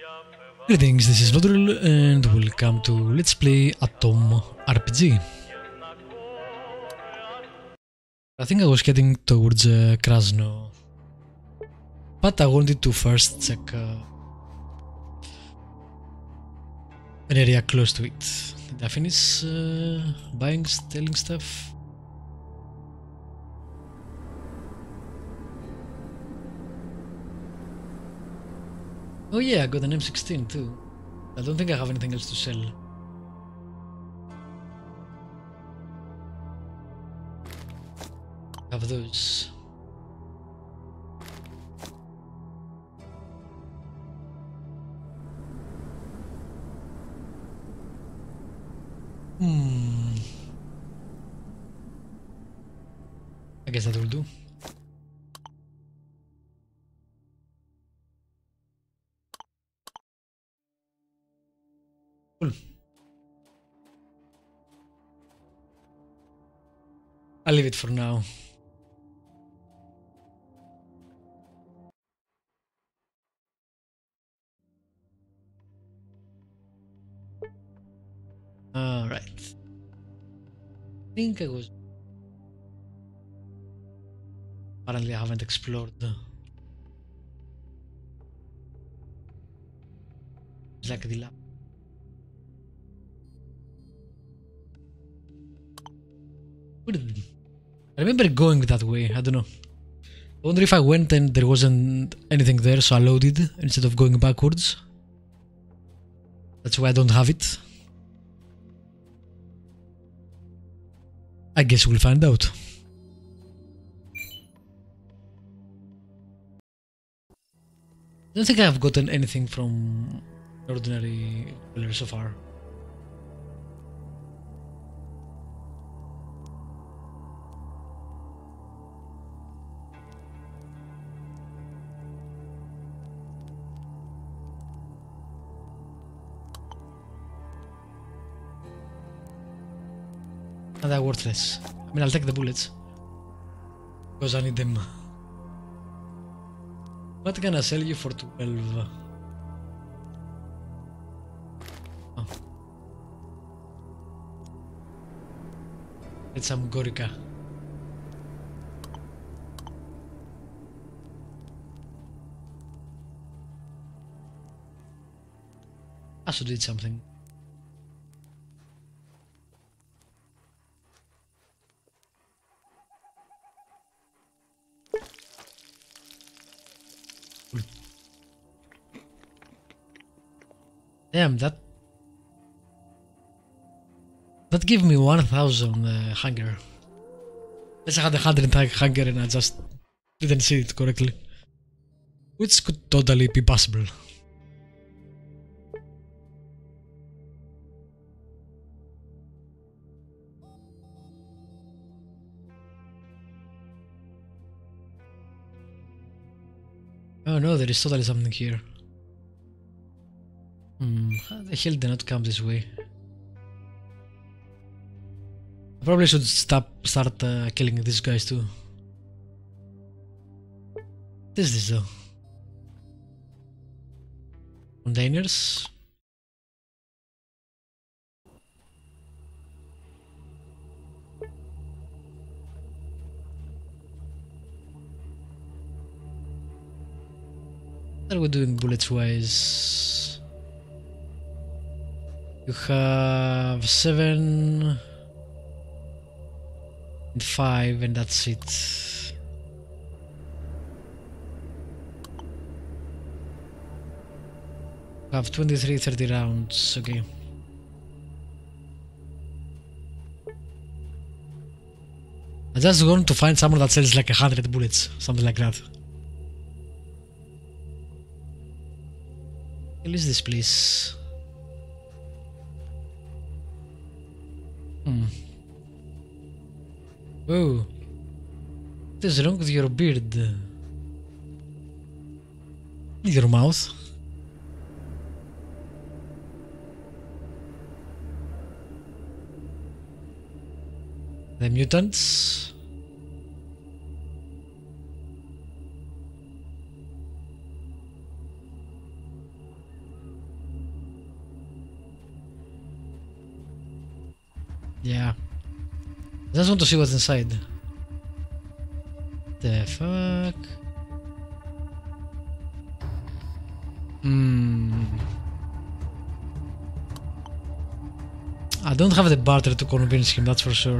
Greetings, this is Baldur and welcome to Let's Play Atom RPG. I think I was heading towards Krasno, but I wanted to first check an area close to it. Did I finish buying, selling stuff? Oh yeah, I got an M16 too. I don't think I have anything else to sell. I have those. I guess that will do. Cool. I'll leave it for now. Alright. I think I was... Apparently I haven't explored. It's like the lab. I remember going that way, I don't know. I wonder if I went and there wasn't anything there, so I loaded instead of going backwards. That's why I don't have it. I guess we'll find out. I don't think I've gotten anything from ordinary player so far. And they're worthless. I mean, I'll take the bullets because I need them. What can I sell you for 12? Oh. It's some Gorica. I should eat something. Damn, that gave me 1000 hunger. Unless I had 100 hunger and I just didn't see it correctly. Which could totally be possible. Oh no, there is totally something here. How the hell did not come this way? I probably should start killing these guys too. What is this though? Containers? What are we doing bullets wise? You have 7 and 5 and that's it. You have 23, 30 rounds, okay. I just want to find someone that sells like 100 bullets, something like that. What is this place? Whoa. What is wrong with your beard? Your mouth? The mutants? Yeah. I just want to see what's inside. The fuck? I don't have the barter to convince him, that's for sure.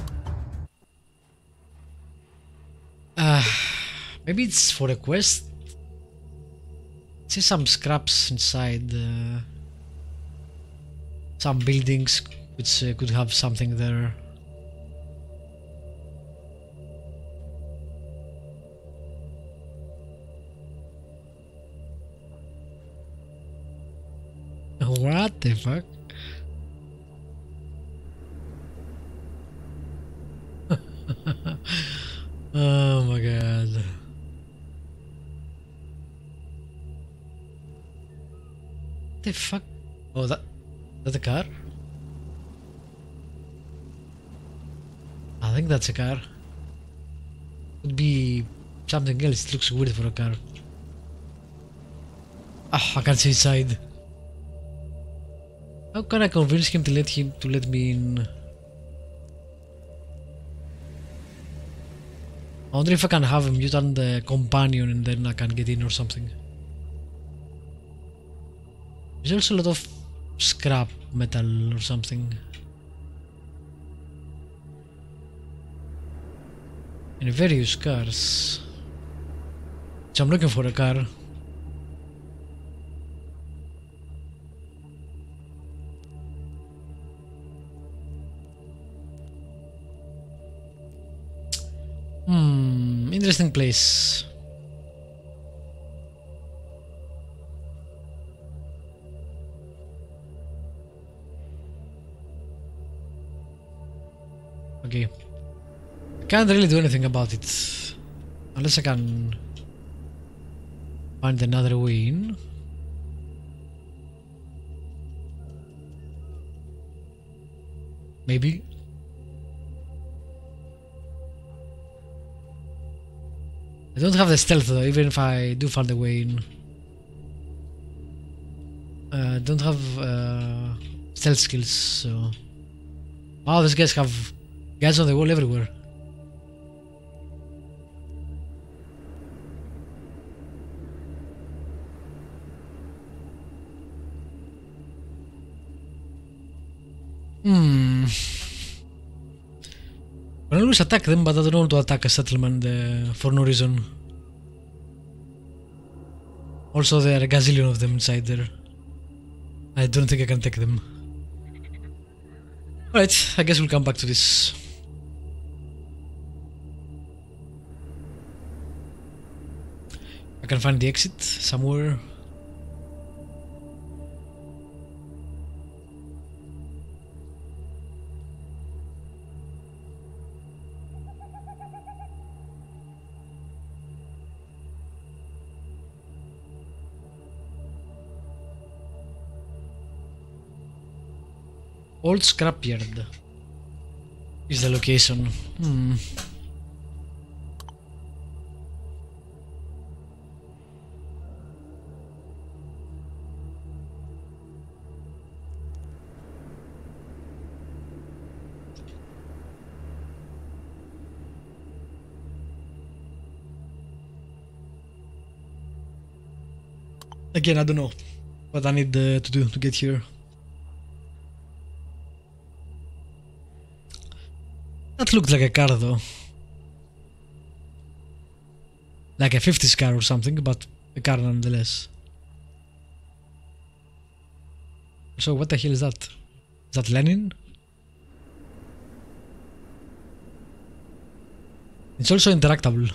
Maybe it's for a quest? I see some scraps inside some buildings which could have something there. What the fuck? Oh my god. The fuck? Oh, that's a car? I think that's a car. Could be something else. It looks weird for a car. Ah, I can't see inside. How can I convince him to let me in? I wonder if I can have a mutant companion and then I can get in or something. There's also a lot of scrap metal or something. And various cars. So I'm looking for a car. Interesting place. Okay. Can't really do anything about it. Unless I can find another way in. Maybe. I don't have the stealth though, even if I do find a way in. I don't have stealth skills, so... Wow, these guys have guys on the wall everywhere. I can always attack them, but I don't want to attack a settlement for no reason. Also, there are a gazillion of them inside there. I don't think I can take them. Alright, I guess we'll come back to this. I can find the exit somewhere. Old Scrapyard is the location. Again, I don't know what I need to do to get here. That looked like a car though. Like a 50s car or something, but a car nonetheless. So what the hell is that? Is that Lenin? It's also interactable.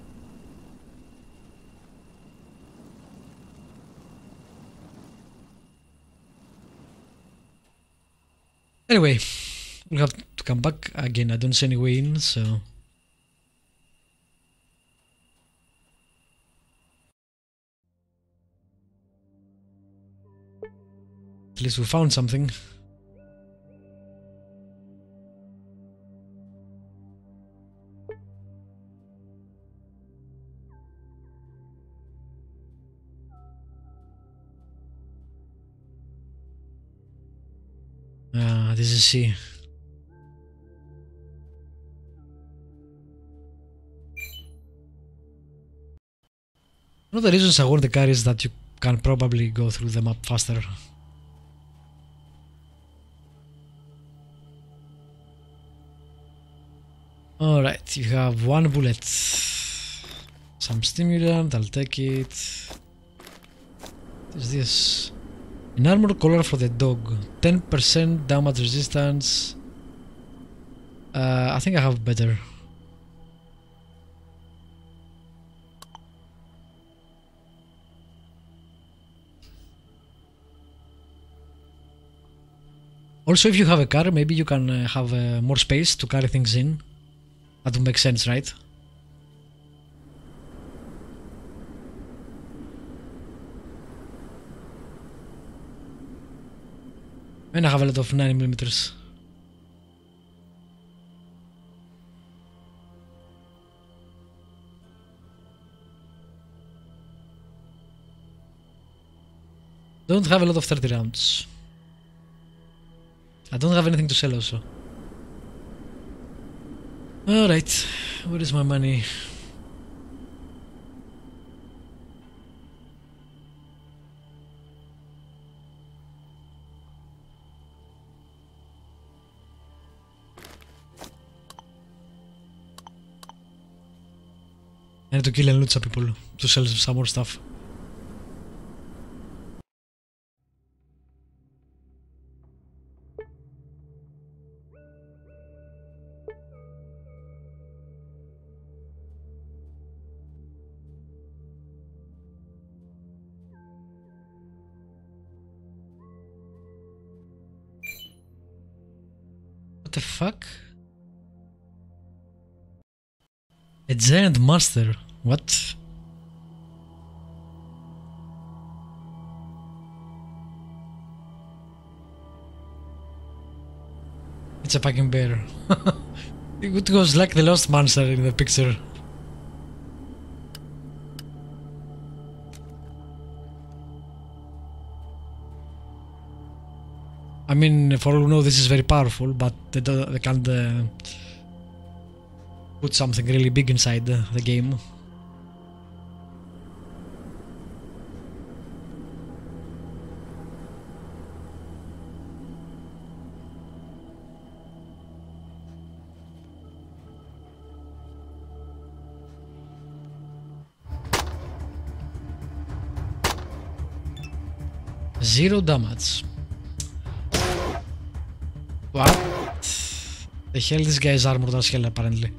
Anyway, we'll have to come back again. I don't see any way in, so... At least we found something. This is C. One of the reasons I want the car is that you can probably go through the map faster. Alright, you have one bullet. Some stimulant, I'll take it. What is this? An armor collar for the dog. 10% damage resistance. I think I have better. Also, if you have a car, maybe you can have more space to carry things in. That would make sense, right? And I have a lot of 9mm. Don't have a lot of 30 rounds. I don't have anything to sell also. Alright, where is my money? I need to kill and loot some people to sell some more stuff. What the fuck? A giant monster. What? It's a fucking bear. It was like the lost monster in the picture. I mean, for all we know, this is very powerful, but they can't put something really big inside the game. Zero damage. What the hell? This guy is armored as hell apparently.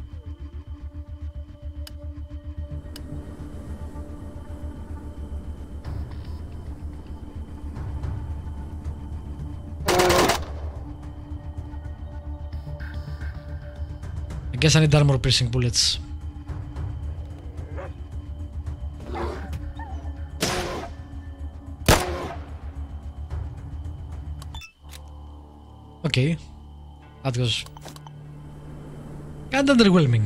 I guess I need armor piercing bullets. Okay, that was kind of underwhelming.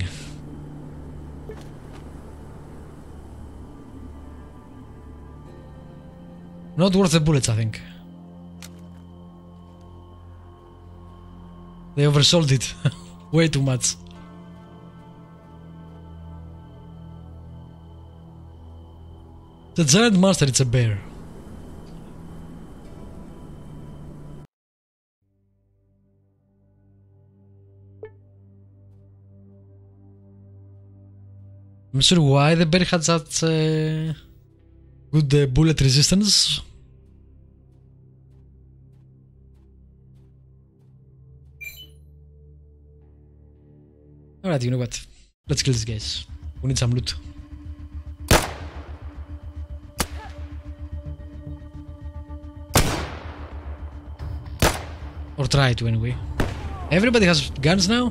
Not worth the bullets, I think. They oversold it way too much. The giant monster, it's a bear. I'm not sure why the bear had such good bullet resistance. Alright, you know what? Let's kill these guys. We need some loot. Or try to anyway. Everybody has guns now?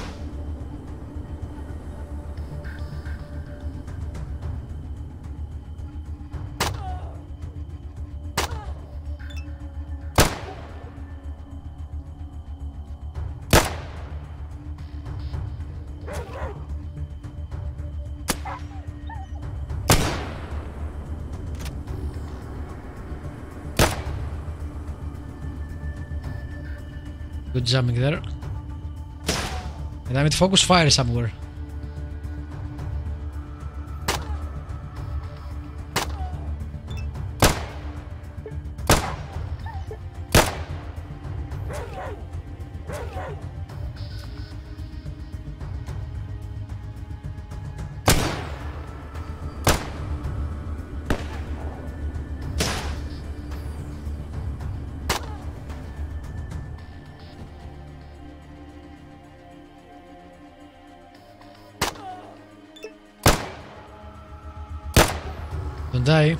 Good jamming there. And I need focus fire somewhere. die.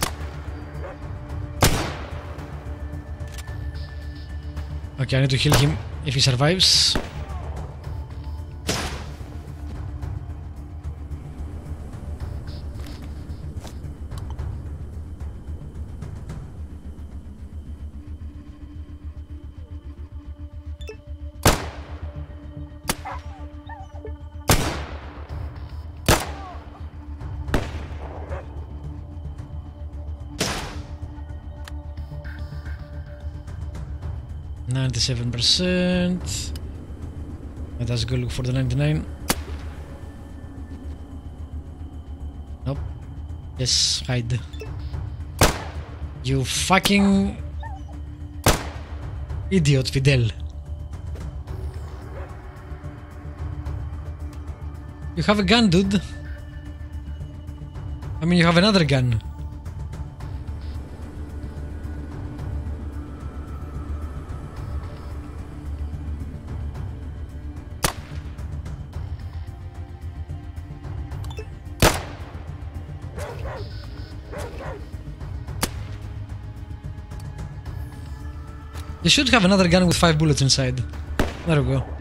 Okay, I need to heal him if he survives. %. Let us go look for the 99. Nope. Yes, hide. You fucking idiot, Fidel. You have a gun, dude. I mean, you have another gun. You should have another gun with 5 bullets inside. There we go.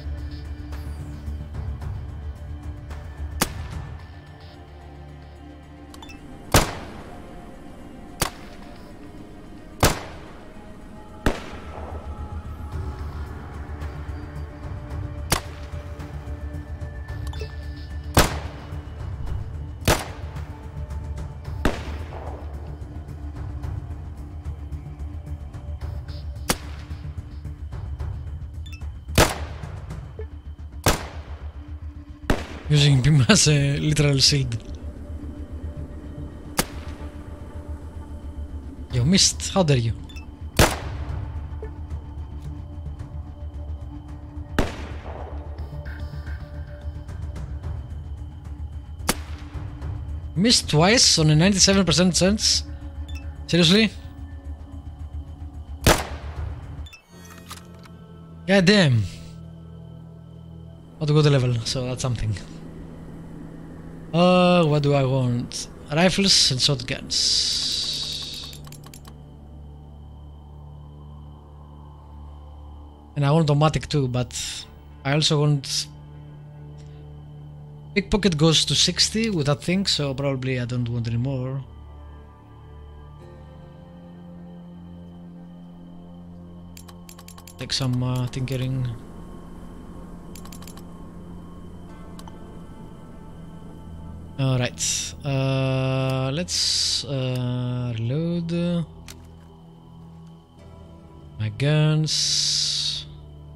Using him as a literal shield. You missed, how dare you? Missed twice on a 97% chance? Seriously? God damn. How to go to level, so that's something. What do I want? Rifles and shotguns. And I want automatic too, but I also want... Pickpocket goes to 60 with that thing, so probably I don't want any more. Take some tinkering. Alright, let's reload my guns.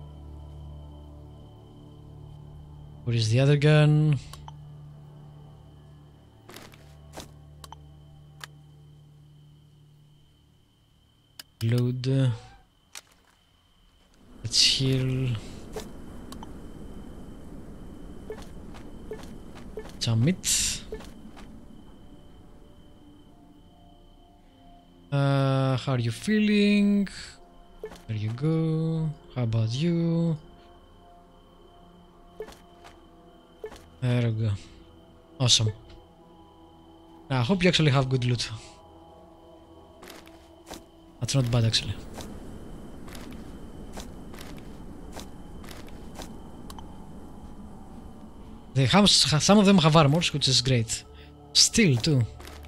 Where is the other gun? Load. Let's heal. Some meat. How are you feeling? There you go. How about you? There we go. Awesome. Now, I hope you actually have good loot. That's not bad actually. They have, some of them have armors, which is great. Steel too.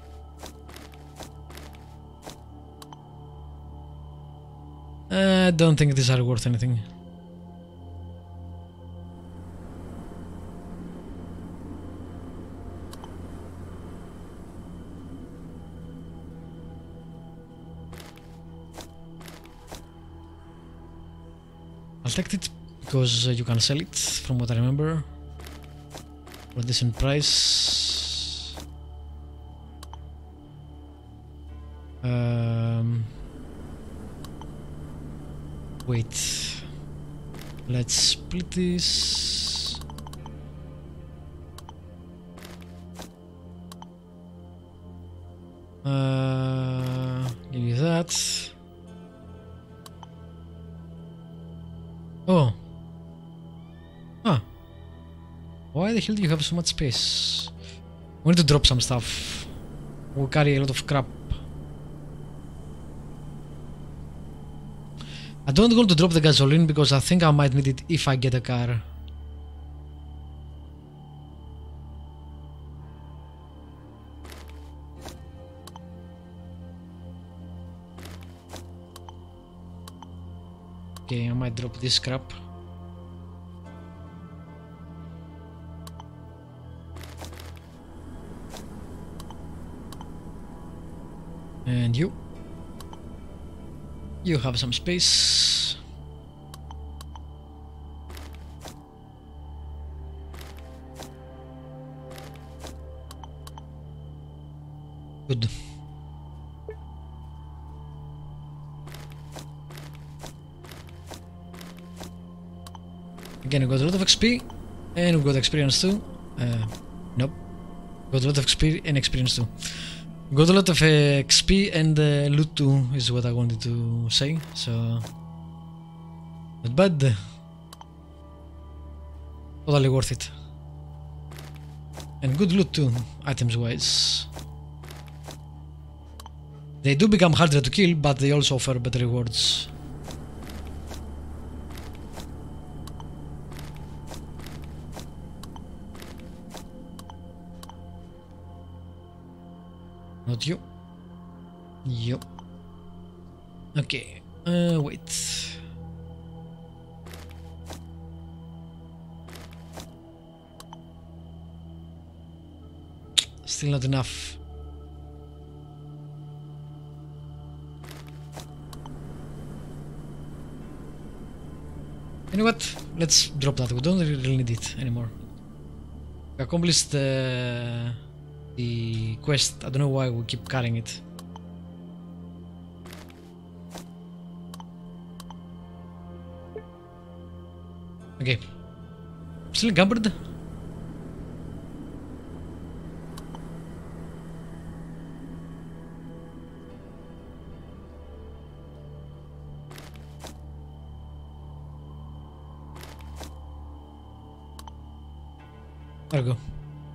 I don't think these are worth anything. I'll take it because you can sell it, from what I remember, for a decent price. Wait. Let's split this. Give me that. Oh. Huh. Why the hell do you have so much space? We need to drop some stuff. We carry a lot of crap. I don't want to drop the gasoline because I think I might need it if I get a car. Okay, I might drop this crap. And you have some space. Good. Again, we got a lot of XP, and we got experience too. Nope. Got a lot of XP and experience too. Got a lot of XP and loot too, is what I wanted to say, so not bad. Totally worth it. And good loot too, items wise. They do become harder to kill, but they also offer better rewards. Not you. You. Okay. Wait. Still not enough. You know what? Let's drop that. We don't really need it anymore. We accomplished the quest. I don't know why we keep carrying it. Okay. Still encumbered? There we go.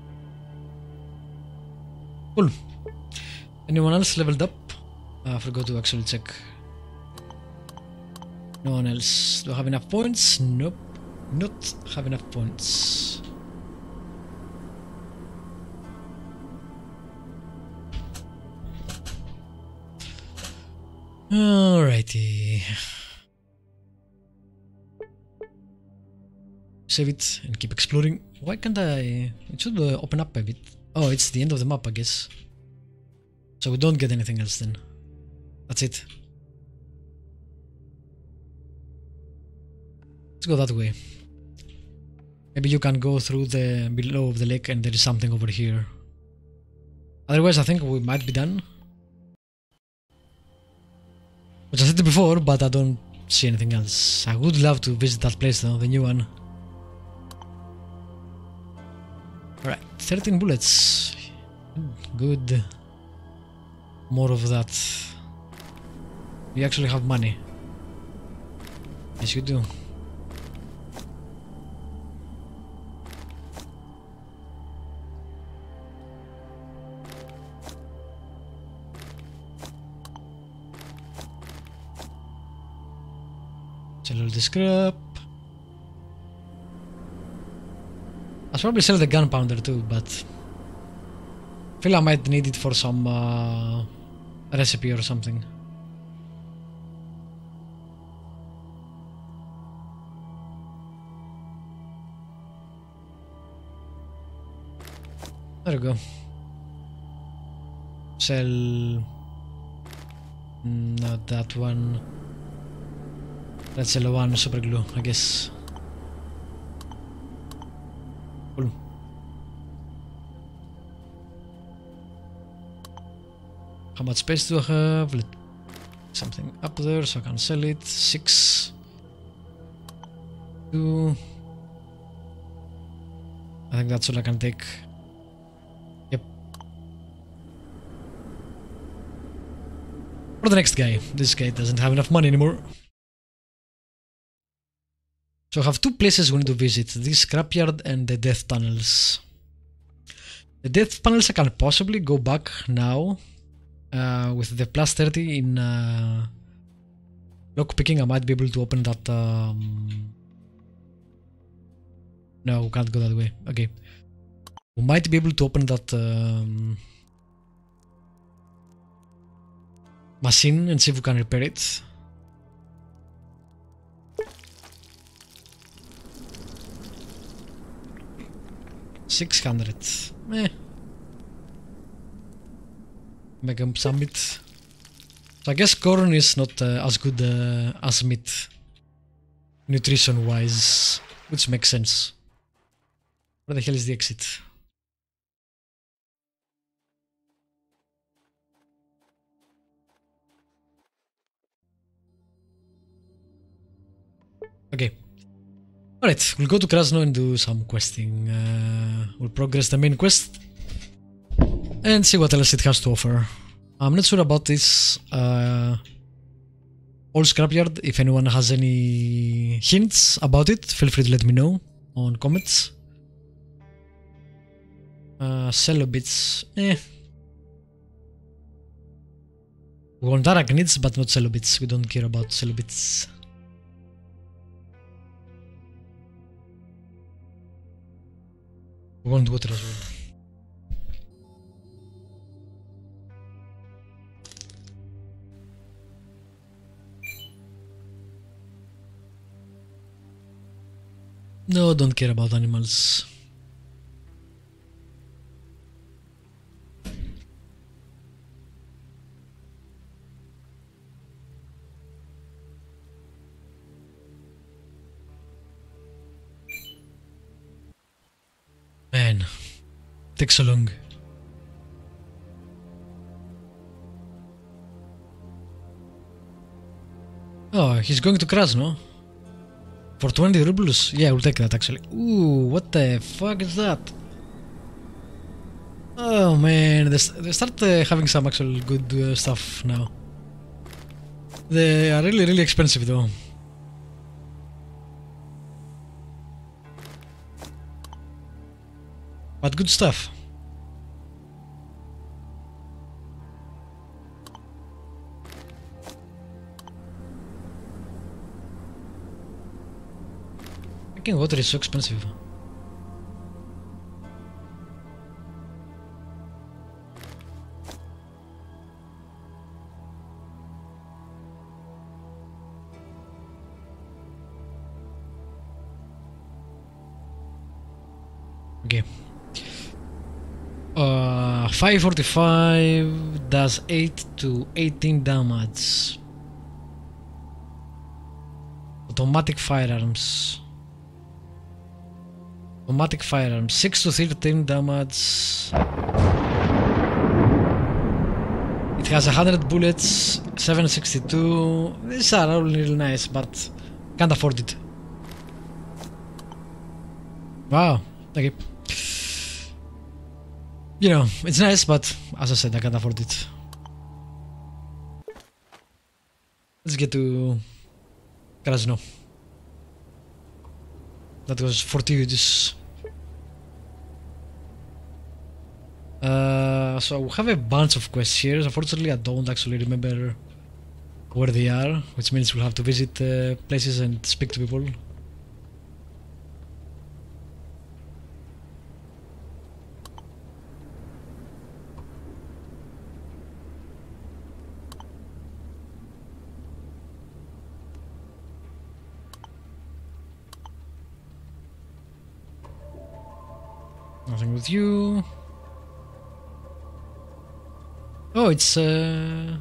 Cool. Anyone else leveled up? I forgot to actually check. No one else. Do I have enough points? Nope. Not have enough points. Alrighty. Save it and keep exploring. Why can't I? It should open up a bit. Oh, it's the end of the map, I guess. So we don't get anything else then. That's it. Let's go that way. Maybe you can go through the below of the lake and there is something over here. Otherwise, I think we might be done. Which I said before, but I don't see anything else. I would love to visit that place though, the new one. Alright, 13 bullets. Good. More of that. You actually have money. Yes, you do. Sell all the scrap. I'll probably sell the gunpowder too, but I feel I might need it for some recipe or something. There we go. Sell. Not that one. Let's sell one super glue, I guess. Cool. How much space do I have? Let something up there so I can sell it. 6. 2. I think that's all I can take. Yep. For the next guy. This guy doesn't have enough money anymore. So I have 2 places we need to visit, this Scrapyard and the death tunnels. The death panels I can possibly go back now with the plus 30 in lockpicking. I might be able to open that. No, we can't go that way. Okay. We might be able to open that machine and see if we can repair it. $600. Make a summit. So I guess corn is not as good as meat, nutrition-wise, which makes sense. Where the hell is the exit? Okay. Alright, we'll go to Krasno and do some questing. We'll progress the main quest and see what else it has to offer. I'm not sure about this old Scrapyard. If anyone has any hints about it, feel free to let me know on comments. Cello bits, We want arachnids, but not cello bits. We don't care about cello bits. We want water as well. No, don't care about animals. Man, takes so long. Oh, he's going to Krasno? For 20 rubles? Yeah, we'll take that actually. Ooh, what the fuck is that? Oh man, they start having some actual good stuff now. They are really expensive though. But good stuff. Fucking water is so expensive. Okay. 545 does 8 to 18 damage. Automatic firearms. Automatic firearms 6 to 13 damage. It has 100 bullets, 762. These are all really nice, but can't afford it. Wow. Okay. You know, it's nice, but as I said, I can't afford it. Let's get to Krasno. That was fortuitous. So we have a bunch of quests here. Unfortunately, I don't actually remember where they are, which means we'll have to visit places and speak to people. Nothing with you. Oh, it's here.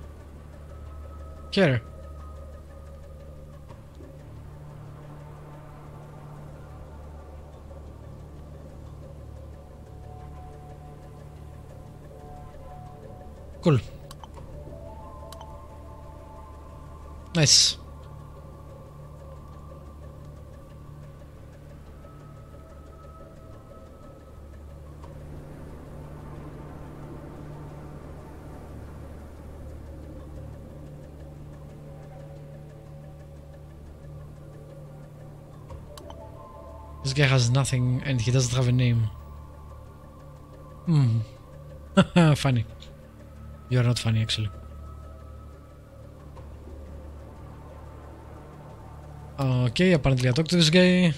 Cool. Nice. This guy has nothing and he doesn't have a name. Hmm. Funny. You are not funny, actually. Okay, apparently I talked to this guy.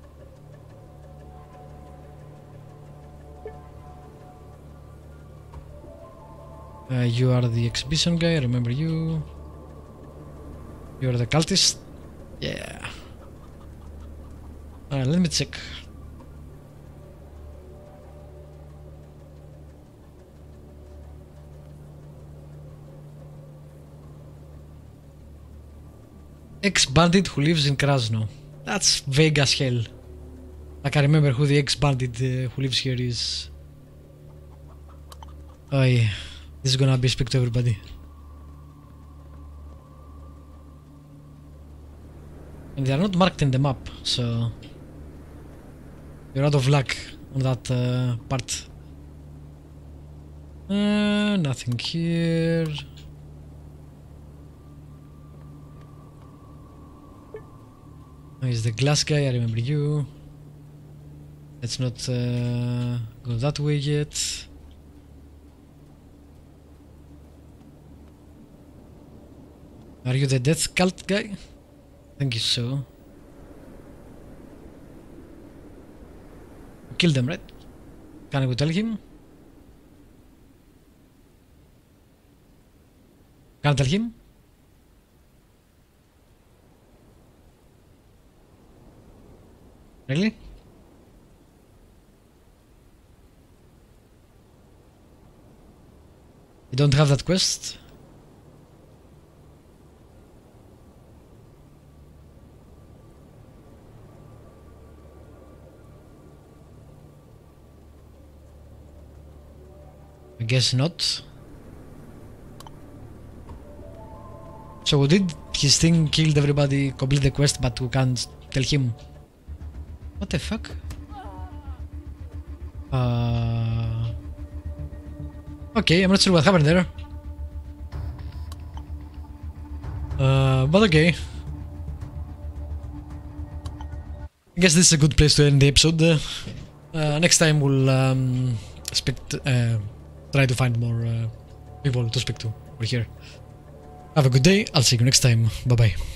You are the exhibition guy, I remember you. You are the cultist. Yeah. Let me check. Ex-bandit who lives in Krasno. That's vague as hell. I can't remember who the ex-bandit who lives here is. Oh yeah. This is gonna be speak to everybody. And they are not marked in the map, so you're out of luck on that part. Nothing here. He's the glass guy, I remember you. Let's not go that way yet. Are you the death cult guy? I think so. You killed them, right? Can we tell him? Can I tell him? Really? You don't have that quest? I guess not. So did his thing killed everybody, complete the quest, but we can't tell him? What the fuck? Okay, I'm not sure what happened there. But okay. I guess this is a good place to end the episode. Next time we'll try to find more people to speak to over here. Have a good day. I'll see you next time. Bye bye.